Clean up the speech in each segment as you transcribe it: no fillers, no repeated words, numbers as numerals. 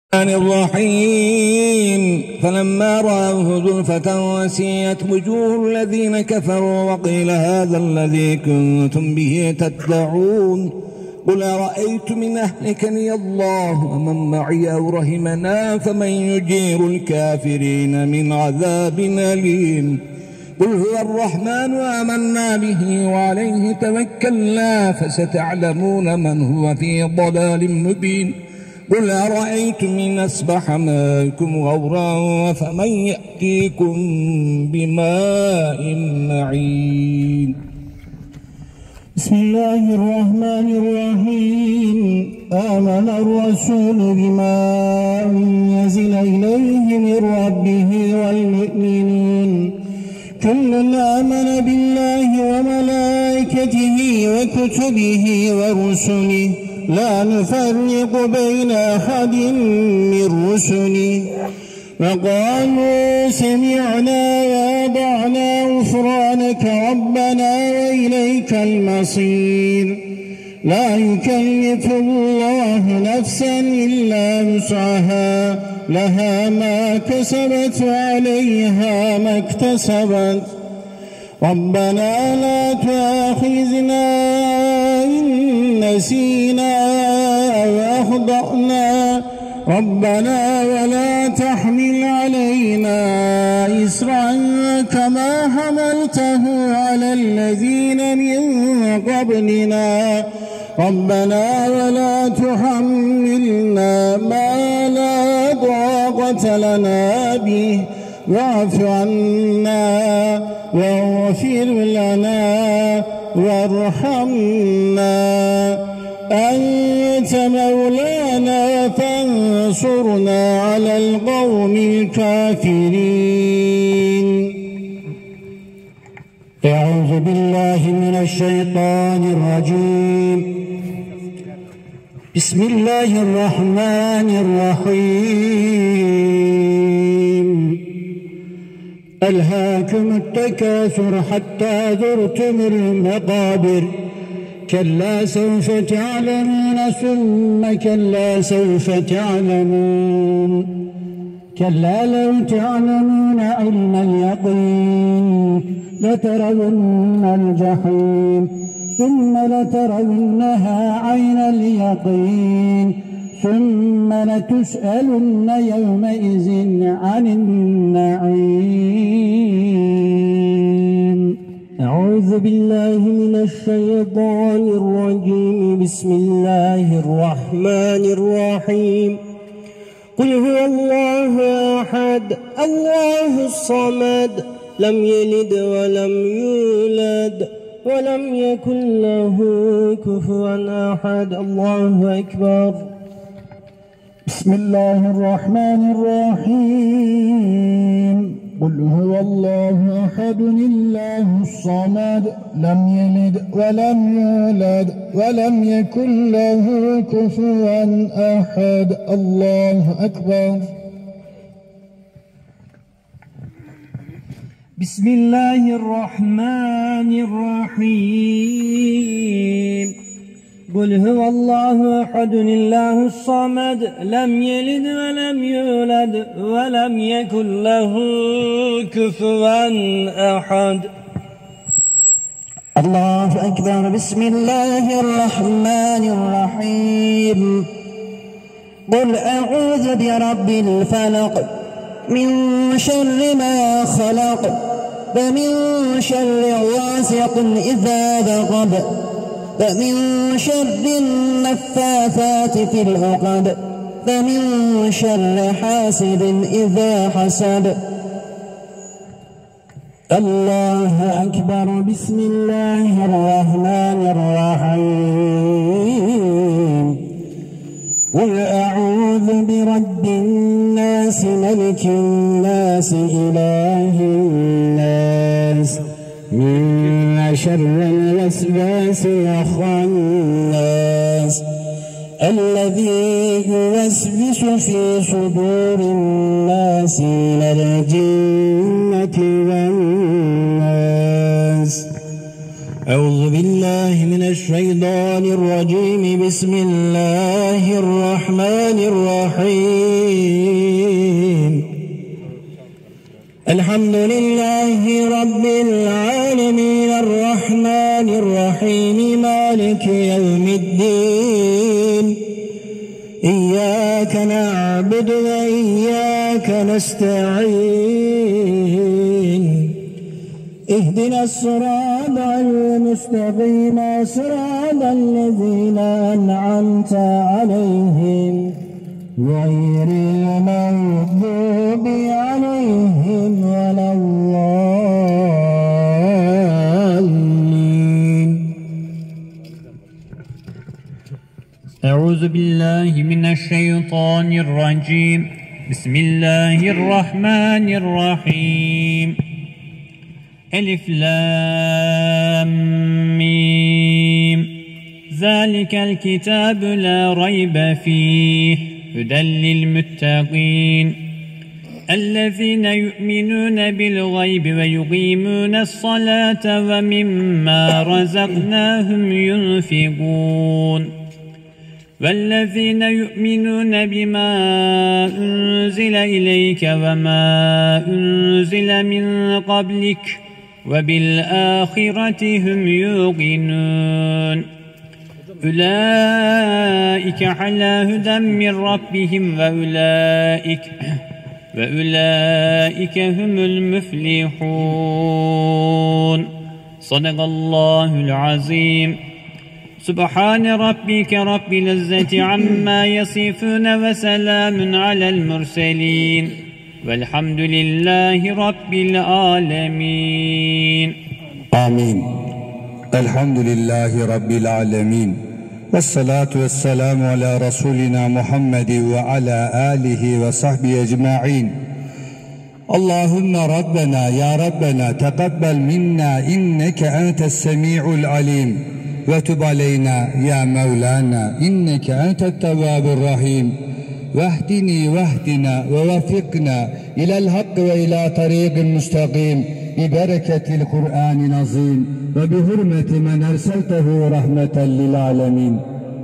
الرحيم فلما رأوه زلفة وسيئت وجوه الذين كفروا وقيل هذا الذي كنتم به تدعون قل أرأيتم إن أهلكني الله ومن معي أو رحمنا فمن يجير الكافرين من عذاب أليم قل هو الرحمن آمنا به وعليه توكلنا فستعلمون من هو في ضلال مبين قل أرأيتم إن أصبح ماؤكم غورا فمن يأتيكم بماء معين. بسم الله الرحمن الرحيم. آمن الرسول بما أنزل إليه من ربه والمؤمنون كل آمن بالله وملائكته وكتبه ورسله لا نفرق بين أحد من رسله وقالوا سمعنا وأطعنا غفرانك ربنا وإليك المصير لا يكلف الله نفسا إلا وسعها لها ما كسبت وعليها ما اكتسبت ربنا لا تؤاخذنا إن نسينا أو أخطأنا ربنا ولا تحمل علينا إصرا كما حملته على الذين من قبلنا ربنا ولا تحملنا ما لا طاقة لنا به واعف عنا واغفر لنا وارحمنا أنت مولانا فانصرنا على القوم الكافرين. أعوذ بالله من الشيطان الرجيم. بسم الله الرحمن الرحيم. ألهاكم التكاثر حتى زرتم المقابر كلا سوف تعلمون ثم كلا سوف تعلمون كلا لو تعلمون علم اليقين لترون الجحيم ثم لترونها عين اليقين ثم لتسألن يومئذ عن النعيم. أعوذ بالله من الشيطان الرجيم. بسم الله الرحمن الرحيم. قل هو الله أحد الله الصمد لم يلد ولم يولد ولم يكن له كفوا أحد. الله أكبر. بسم الله الرحمن الرحيم. قل هو الله أحد الله الصمد لم يلد ولم يولد ولم يكن له كفوا أحد. الله أكبر. بسم الله الرحمن الرحيم. قل هو الله أحد الله الصمد لم يلد ولم يولد ولم يكن له كفوا أحد. الله أكبر. بسم الله الرحمن الرحيم. قل أعوذ برب الفلق من شر ما خلق ومن شر غاسق إذا وقب ومن شر النفاثات في العقد ومن شر حاسد إذا حسد. الله أكبر. بسم الله الرحمن الرحيم. قل أعوذ برب الناس ملك الناس إله الناس من شر الوسواس الخناس الذي يوسوس في صدور الناس من الجنة والناس. أعوذ بالله من الشيطان الرجيم. بسم الله الرحمن الرحيم. الحمد لله رب العالمين الرحمن الرحيم مالك يوم الدين. إياك نعبد وإياك نستعين. اهدنا الصراط المستقيم صراط الذين أنعمت عليهم غير المغضوب عليهم ولا الضالين. أعوذ بالله من الشيطان الرجيم. بسم الله الرحمن الرحيم. ألف لام ميم. ذلك الكتاب لا ريب فيه هدى للمتقين الذين يؤمنون بالغيب ويقيمون الصلاة ومما رزقناهم ينفقون والذين يؤمنون بما أنزل إليك وما أنزل من قبلك وبالآخرة هم يوقنون أولئك على هدى من ربهم وأولئك هم المفلحون. صدق الله العظيم. سبحان ربك رب العزة عما يصفون وسلام على المرسلين والحمد لله رب العالمين. آمين. الحمد لله رب العالمين والصلاة والسلام على رسولنا محمد وعلى آله وصحبه أجمعين. اللهم ربنا يا ربنا تقبل منا إنك أنت السميع العليم وتب علينا يا مولانا إنك أنت التواب الرحيم. واهدني واهدنا ووفقنا إلى الحق وإلى طريق مستقيم ببركة القرآن العظيم وبحرمة من أرسلته رحمة للعالمين.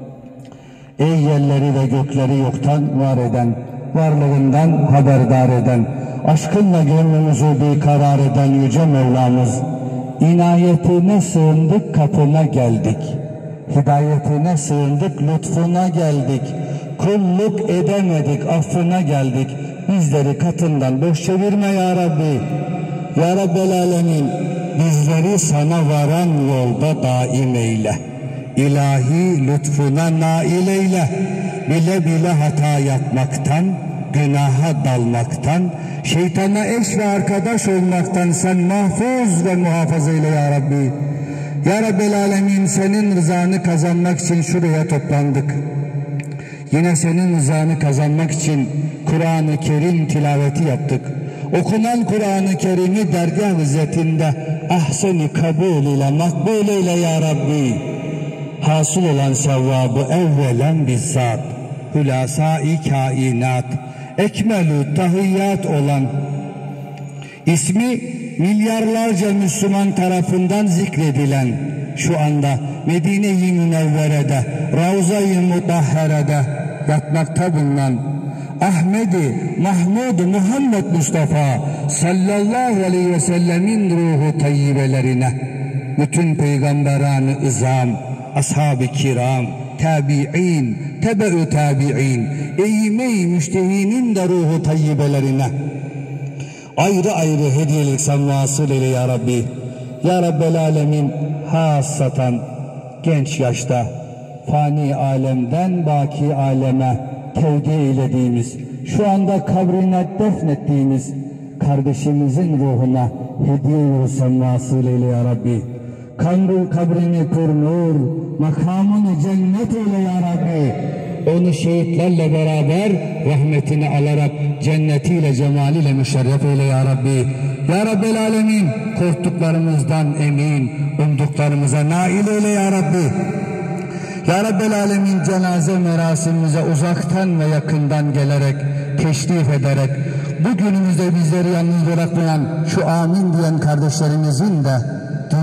Ey yerleri ve gökleri yoktan var eden, varlığından haberdar eden, aşkınla gönlümüzü bir karar eden Yüce Mevlamız, İnayetine sığındık, kapına geldik. Hidayetine sığındık, lütfuna geldik. Kulluk edemedik, affına geldik. Bizleri katından boş çevirme ya Rabbi. Ya Rabbel Alemin, bizleri sana varan yolda daim eyle. İlahi lütfuna nail eyle. Bile bile hata yapmaktan, günaha dalmaktan, şeytana eş ve arkadaş olmaktan sen mahfuz ve muhafaza eyle ya Rabbi. Ya Rabbel Alemin, senin rızanı kazanmak için şuraya toplandık. Yine senin rızanı kazanmak için Kur'an-ı Kerim tilaveti yaptık. Okunan Kur'an-ı Kerim'i dergâh izzetinde ahsen-i kabul ile makbul eyle ya Rabbi. Hasıl olan sevabı evvelen bizzat, hülasa-i kainat, ekmelü tahiyyat olan, ismi milyarlarca Müslüman tarafından zikredilen, şu anda Medine-i Münevvere'de, Ravza-i Mutahhere'de yatmakta bulunan Ahmedi Mahmud Muhammed Mustafa sallallahu aleyhi ve sellemin ruhu tayyibelerine, bütün peygamberan-ı izam, ashab-ı kiram, tabi'in, tebe-ü tabi'in, eyyime-i müştehinin de ruhu tayyibelerine ayrı ayrı hediyelik sen vasıl eyle ya Rabbi. Ya Rabbel Alemin, hassatan genç yaşta fani alemden baki aleme tevdi eylediğimiz, şu anda kabrine defnettiğimiz kardeşimizin ruhuna hediye sen vasıl eyle ya Rabbi. Kabrini kur nur, makamını cennet eyle ya Rabbi. Onu şehitlerle beraber rahmetini alarak cennetiyle cemaliyle müşerref eyle ya Rabbi. Ya Rabbel Alemin, korktuklarımızdan emin, umduklarımıza nail eyle ya Rabbi. Ya Rabbel Alemin, cenaze merasimimize uzaktan ve yakından gelerek, teşrif ederek, bugünümüzde bizleri yalnız bırakmayan şu amin diyen kardeşlerimizin de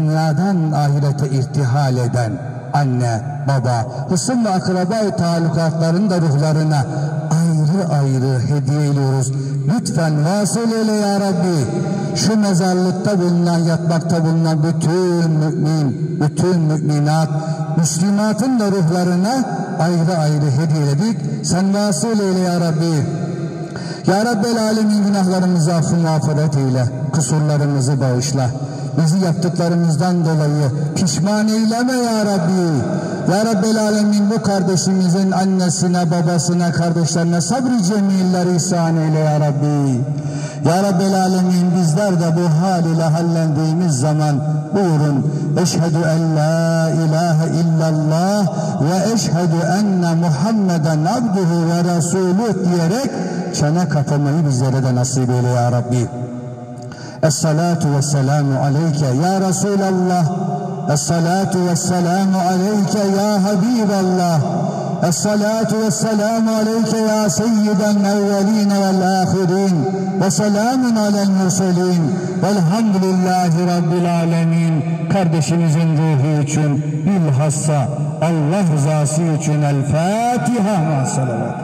dünyadan ahirete irtihal eden anne, baba, hısım ve akraba talukatların da ruhlarına ayrı ayrı hediye ediyoruz. Lütfen vasıl eyle ya Rabbi. Şu mezarlıkta bulunan, yatmakta bulunan bütün mümin, bütün müminat, Müslümatın da ruhlarına ayrı ayrı hediyeledik. Sen vasıl eyle ya Rabbi. Ya Rabbel Alemin, günahlarımızı affı mağfiret eyle, kusurlarımızı bağışla. Bizi yaptıklarımızdan dolayı pişman eyleme ya Rabbi. Ya Rabbel Alemin, bu kardeşimizin annesine, babasına, kardeşlerine sabr-ı cemiller ihsan eyle ya Rabbi. Ya Rabbel Alemin, bizler de bu hal ile hallendiğimiz zaman buyurun: eşhedü en la ilahe illallah ve eşhedü enne Muhammeden abduhu ve resulüh diyerek çene kapamayı bizlere de nasip eyle ya Rabbi. Es-salatu vesselamu aleyke ya Resulallah. Es-salatu vesselamu aleyke ya Habiballah. Es-salatu vesselamu aleyke ya seyyiden evveline vel ahirin. Ve selamun alel murselin. Velhamdülillahi Rabbil alemin. Kardeşimizin ruhu için bilhassa Allah rızası için El Fatiha.